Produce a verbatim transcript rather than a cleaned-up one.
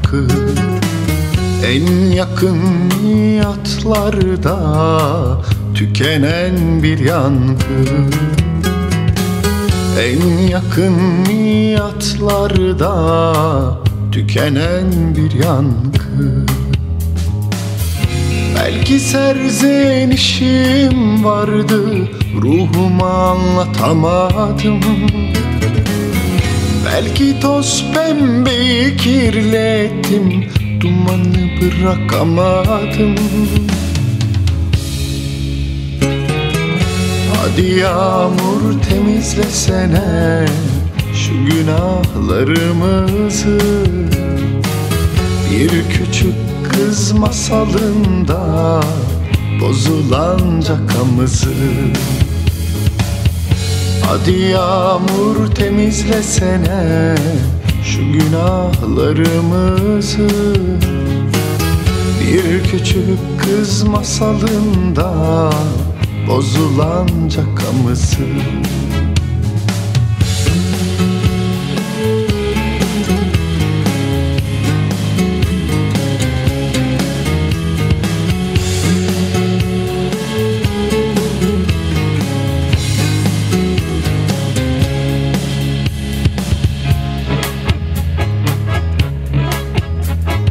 yankı. En yakın niyatlarda tükenen bir yankı. En yakın niyatlarda tükenen bir yankı. Belki serzenişim vardı, ruhuma anlatamadım. Belki toz pembeyi kirlettim, dumanı bırakamadım. Hadi yağmur temizlesene şu günahlarımızı. Bir küçük kız masalında bozulan cakamızı. Hadi yağmur temizlesene şu günahlarımızı. Bir küçük kız masalında bozulan cakamızı.